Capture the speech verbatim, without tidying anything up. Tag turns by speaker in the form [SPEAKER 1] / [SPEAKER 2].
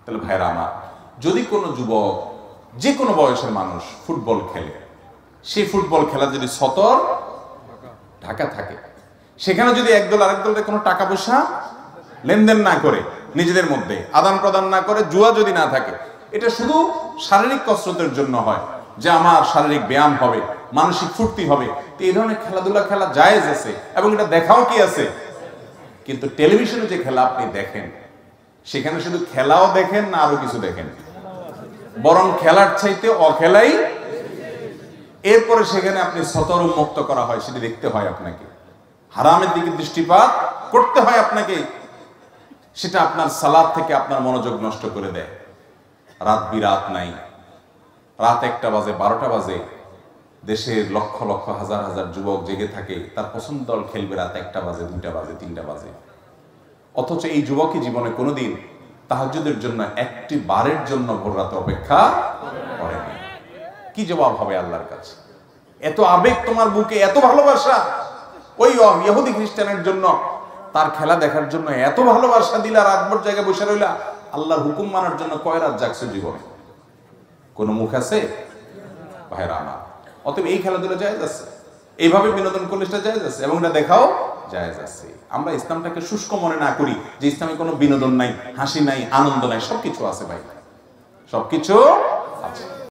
[SPEAKER 1] তাহলে ভাইরা আমার, যদি কোনো যুবক, যে কোনো বয়সের মানুষ ফুটবল খেলে, সেই ফুটবল খেলা যদি সতর ঢাকা থাকে, সেখানে যদি একদল আরেক দলের কোনো টাকা পয়সা লেনদেন না করে, নিজেদের মধ্যে আদান প্রদান না করে, জুয়া যদি না থাকে, এটা শুধু শারীরিক কসরতের জন্য হয়, যে আমার শারীরিক ব্যায়াম হবে, মানসিক ফুর্তি হবে, তো এই ধরনের খেলাধুলা খেলা জায়েজ আছে এবং এটা দেখাও কি আছে। কিন্তু টেলিভিশনে যে খেলা আপনি দেখেন, সেখানে শুধু খেলাও দেখেন না আরো কিছু দেখেন, বরং খেলার চাইতে অখেলাই, এরপরে সেখানে আপনি সতর উন্মুক্ত করা হয়, সেটা দেখতে হয় আপনাকে, হারামের দিকে দৃষ্টিপাত করতে হয় আপনাকে, সেটা আপনার সালাত থেকে আপনার মনোযোগ নষ্ট করে দেয়। রাত বিরাত নাই, রাত একটা বাজে, বারোটা বাজে, দেশের লক্ষ লক্ষ হাজার হাজার যুবক জেগে থাকে, তার পছন্দ দল খেলবে রাত একটা বাজে, দুইটা বাজে, তিনটা বাজে, অথচ এই যুবকই জীবনে কোনোদিন তাহাজ্জুদের জন্য একটি বারের জন্য ভোর রাতে অপেক্ষা করেনি। কি জবাব হবে আল্লাহর কাছে? এত আবেগ তোমার বুকে, এত ভালোবাসা, ওই ইহুদি খ্রিস্টানের জন্য, তার খেলা দেখার জন্য এত ভালোবাসা দিলা, রাতভর জায়গায় বসে রইলা, আল্লাহর হুকুম মানার জন্য কয় রাত জাগছো জীবনে? কোন মুখ আছে ভাইরা আমার? অতএব এই খেলাধুলা জায়েজ আছে, এইভাবে বিনোদন করলে সেটা জায়েজ আছে এবং এটা দেখাও জায়েজ আছে। আমরা ইসলামটাকে শুষ্ক মনে না করি যে ইসলামে কোনো বিনোদন নাই, হাসি নাই, আনন্দ নাই, সবকিছু আছে ভাই, সবকিছু